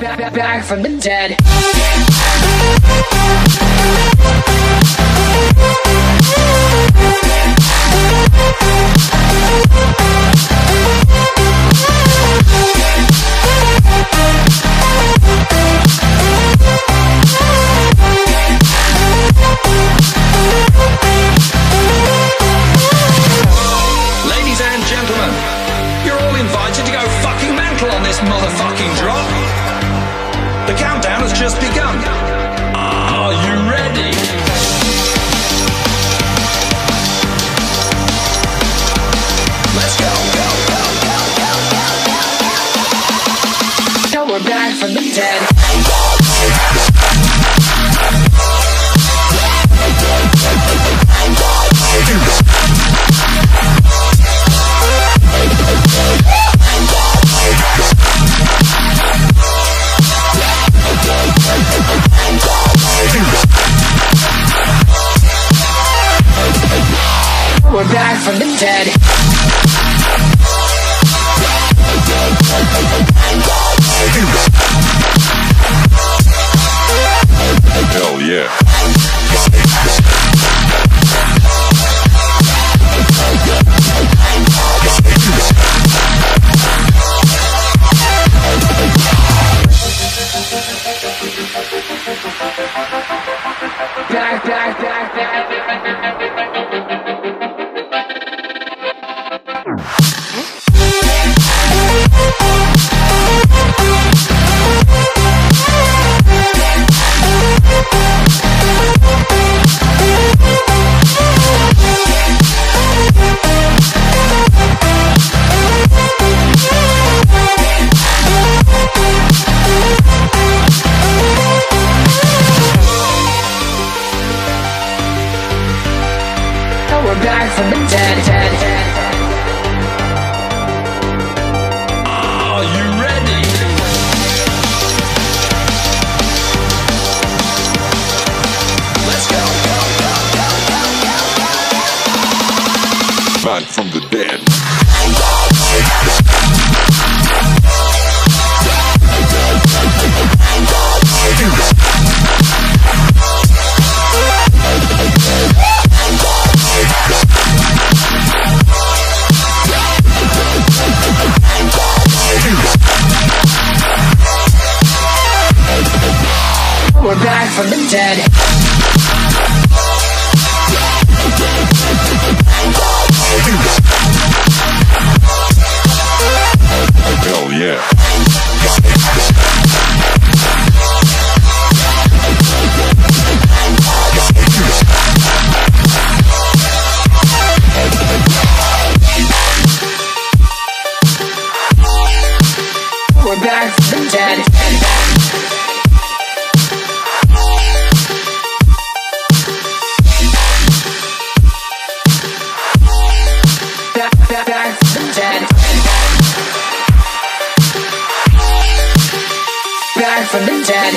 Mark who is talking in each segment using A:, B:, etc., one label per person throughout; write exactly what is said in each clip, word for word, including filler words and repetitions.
A: back, back from the dead.
B: Ladies and gentlemen, you're all invited to go fucking mental on this motherfucking drop. The countdown has just begun. Are you ready? Let's go, go, go, go, go, go, go.
A: Now we're back from the dead. We're back from the dead.
C: Hell yeah.
A: Back, back, back, back, back. We're back from the dead, dead, dead.
B: Are you ready? Let's go, go, go, go, go, go, go.
C: Man from the dead.
A: We're back from the dead.
C: Hell yeah.
A: We're back from the dead. Back, back, back from the dead. Back from the dead.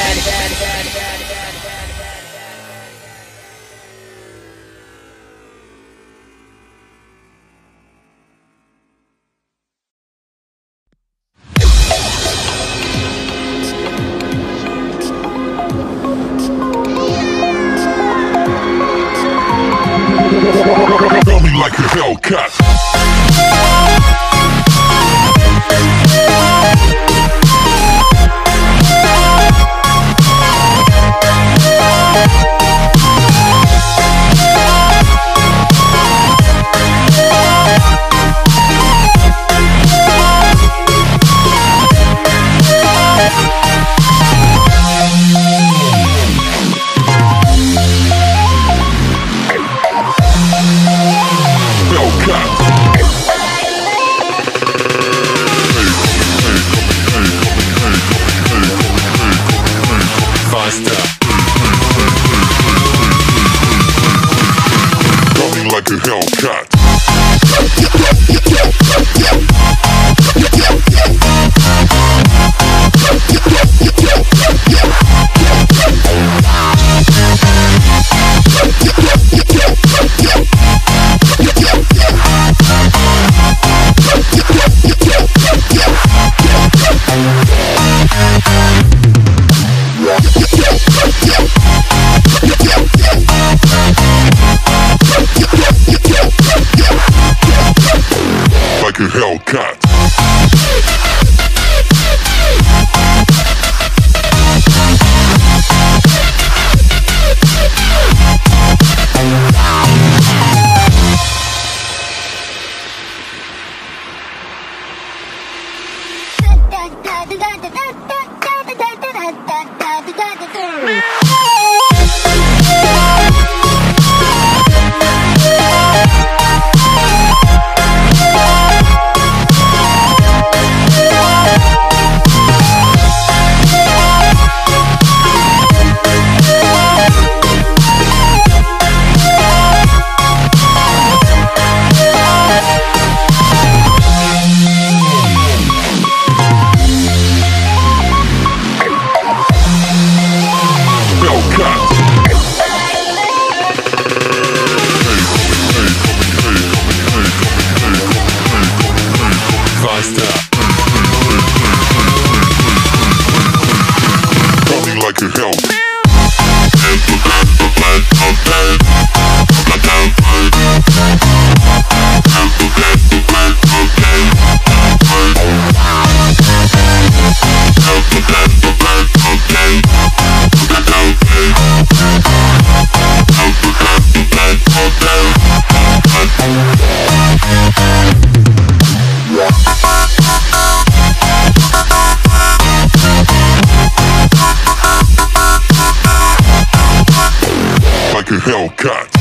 C: Tell me like a Hellcat. Hellcat. Hellcat. Coming like a hell. Like a Hellcat.